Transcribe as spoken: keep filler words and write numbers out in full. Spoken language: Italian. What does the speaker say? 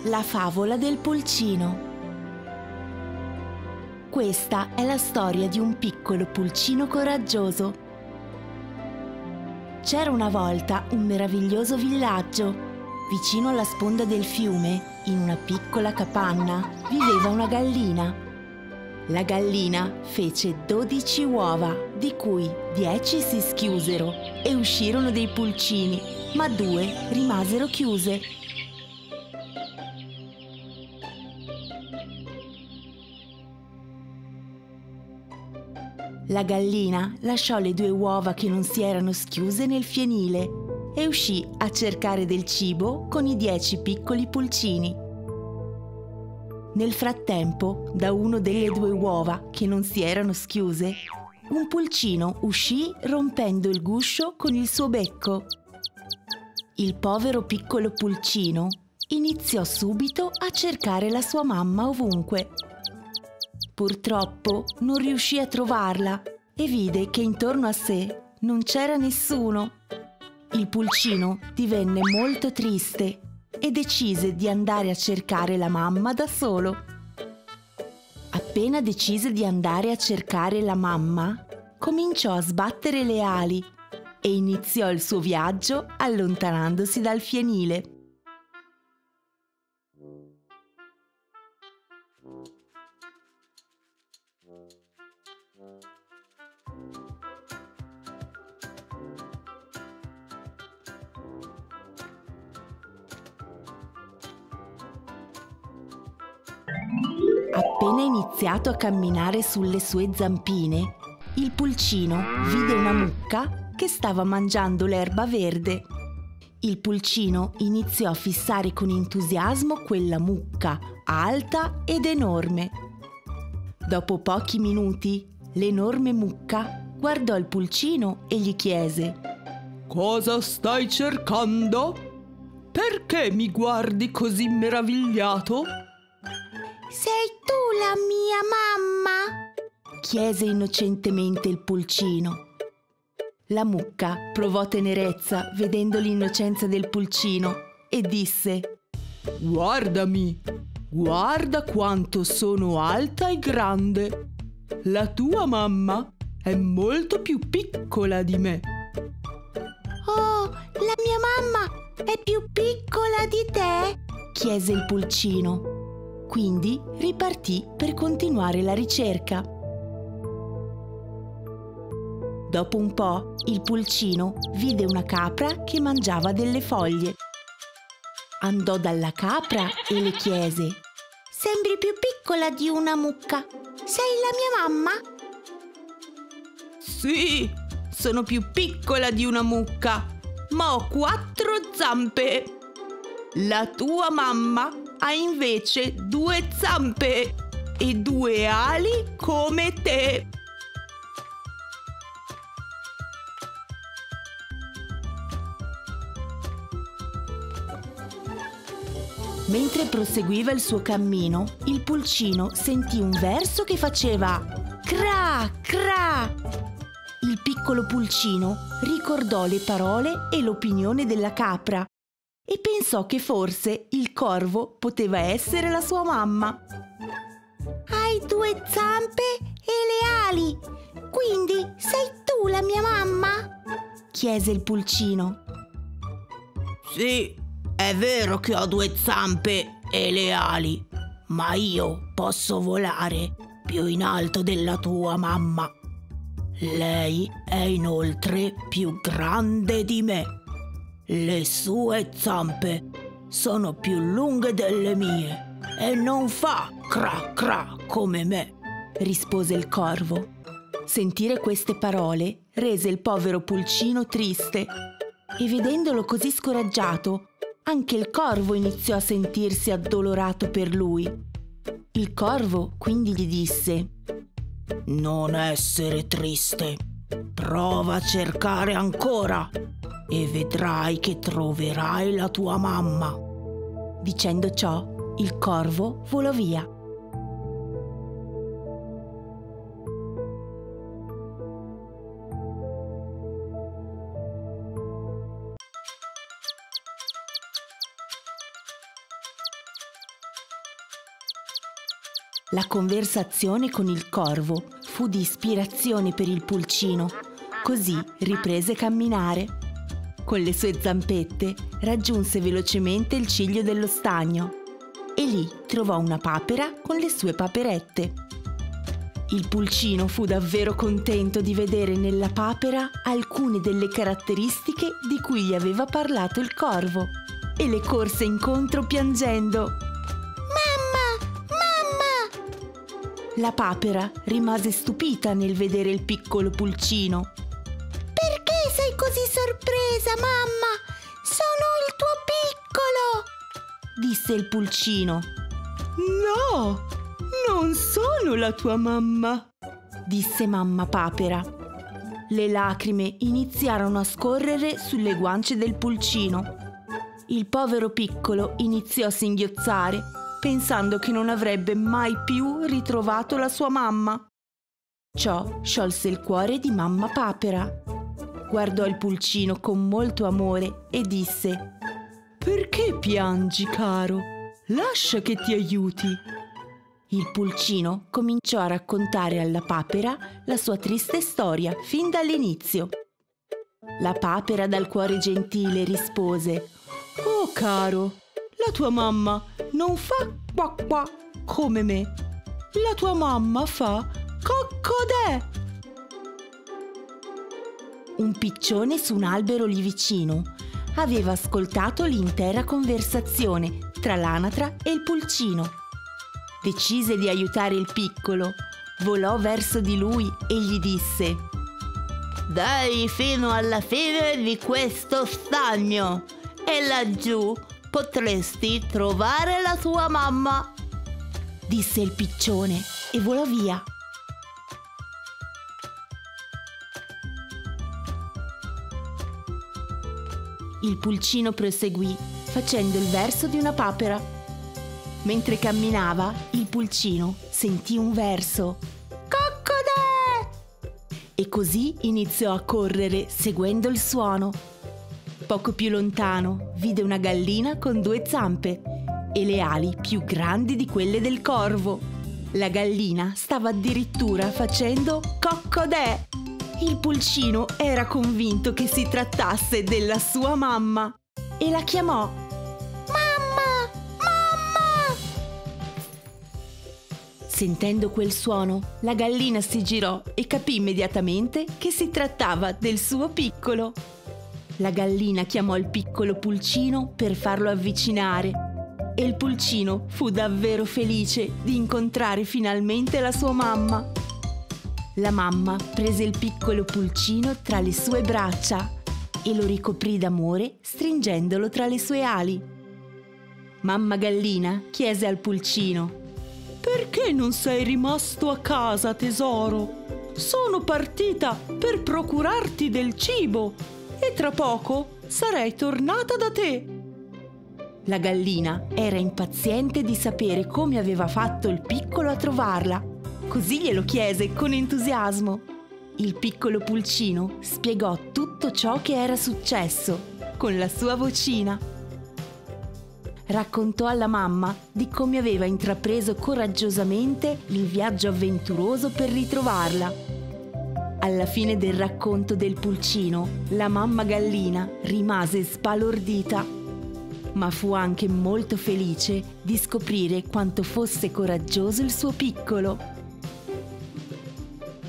La favola del pulcino. Questa è la storia di un piccolo pulcino coraggioso. C'era una volta un meraviglioso villaggio. Vicino alla sponda del fiume, in una piccola capanna, viveva una gallina. La gallina fece dodici uova, di cui dieci si schiusero e uscirono dei pulcini, ma due rimasero chiuse. La gallina lasciò le due uova che non si erano schiuse nel fienile e uscì a cercare del cibo con i dieci piccoli pulcini. Nel frattempo, da uno delle due uova che non si erano schiuse, un pulcino uscì rompendo il guscio con il suo becco. Il povero piccolo pulcino iniziò subito a cercare la sua mamma ovunque. Purtroppo non riuscì a trovarla e vide che intorno a sé non c'era nessuno. Il pulcino divenne molto triste e decise di andare a cercare la mamma da solo. Appena decise di andare a cercare la mamma, cominciò a sbattere le ali e iniziò il suo viaggio allontanandosi dal fienile. Appena iniziato a camminare sulle sue zampine, il pulcino vide una mucca che stava mangiando l'erba verde. Il pulcino iniziò a fissare con entusiasmo quella mucca alta ed enorme. Dopo pochi minuti, l'enorme mucca guardò il pulcino e gli chiese: «Cosa stai cercando? Perché mi guardi così meravigliato?» «Sei tu la mia mamma?» chiese innocentemente il pulcino. La mucca provò tenerezza vedendo l'innocenza del pulcino e disse: «Guardami, guarda quanto sono alta e grande. La tua mamma è molto più piccola di me». «Oh, la mia mamma è più piccola di te?» chiese il pulcino. Quindi ripartì per continuare la ricerca. Dopo un po', il pulcino vide una capra che mangiava delle foglie. Andò dalla capra e le chiese: «Sembri più piccola di una mucca. Sei la mia mamma?» «Sì, sono più piccola di una mucca, ma ho quattro zampe. La tua mamma ha invece due zampe e due ali come te». Mentre proseguiva il suo cammino, il pulcino sentì un verso che faceva cra cra. Il piccolo pulcino ricordò le parole e l'opinione della capra e pensò che forse il corvo poteva essere la sua mamma. «Hai due zampe e le ali, quindi sei tu la mia mamma?» chiese il pulcino. «Sì, è vero che ho due zampe e le ali, ma io posso volare più in alto della tua mamma. Lei è inoltre più grande di me. Le sue zampe sono più lunghe delle mie e non fa cra cra come me», rispose il corvo. Sentire queste parole rese il povero pulcino triste e vedendolo così scoraggiato, anche il corvo iniziò a sentirsi addolorato per lui. Il corvo quindi gli disse: «Non essere triste, prova a cercare ancora e vedrai che troverai la tua mamma». Dicendo ciò, il corvo volò via. La conversazione con il corvo fu di ispirazione per il pulcino, così riprese a camminare. Con le sue zampette raggiunse velocemente il ciglio dello stagno e lì trovò una papera con le sue paperette. Il pulcino fu davvero contento di vedere nella papera alcune delle caratteristiche di cui gli aveva parlato il corvo e le corse incontro piangendo. Mamma! Mamma! La papera rimase stupita nel vedere il piccolo pulcino. Perché sei così sorpresa, mamma? Sono il tuo piccolo! Disse il pulcino. No, non sono la tua mamma, disse mamma papera. Le lacrime iniziarono a scorrere sulle guance del pulcino. Il povero piccolo iniziò a singhiozzare, pensando che non avrebbe mai più ritrovato la sua mamma. Ciò sciolse il cuore di mamma papera. Guardò il pulcino con molto amore e disse: «Perché piangi, caro? Lascia che ti aiuti». Il pulcino cominciò a raccontare alla papera la sua triste storia fin dall'inizio. La papera dal cuore gentile rispose: «Oh caro, la tua mamma non fa qua qua come me. La tua mamma fa coccodè». Un piccione su un albero lì vicino aveva ascoltato l'intera conversazione tra l'anatra e il pulcino. Decise di aiutare il piccolo, volò verso di lui e gli disse: «Dai fino alla fine di questo stagno e laggiù potresti trovare la tua mamma», disse il piccione e volò via. Il pulcino proseguì facendo il verso di una papera. Mentre camminava, il pulcino sentì un verso: «Coccodè!» E così iniziò a correre seguendo il suono. Poco più lontano vide una gallina con due zampe e le ali più grandi di quelle del corvo. La gallina stava addirittura facendo coccodè. Il pulcino era convinto che si trattasse della sua mamma e la chiamò: «Mamma! Mamma!» Sentendo quel suono, la gallina si girò e capì immediatamente che si trattava del suo piccolo. La gallina chiamò il piccolo pulcino per farlo avvicinare e il pulcino fu davvero felice di incontrare finalmente la sua mamma. La mamma prese il piccolo pulcino tra le sue braccia e lo ricoprì d'amore stringendolo tra le sue ali. Mamma gallina chiese al pulcino: «Perché non sei rimasto a casa, tesoro? Sono partita per procurarti del cibo e tra poco sarei tornata da te». La gallina era impaziente di sapere come aveva fatto il piccolo a trovarla. Così glielo chiese con entusiasmo. Il piccolo pulcino spiegò tutto ciò che era successo con la sua vocina. Raccontò alla mamma di come aveva intrapreso coraggiosamente il viaggio avventuroso per ritrovarla. Alla fine del racconto del pulcino, la mamma gallina rimase sbalordita, ma fu anche molto felice di scoprire quanto fosse coraggioso il suo piccolo.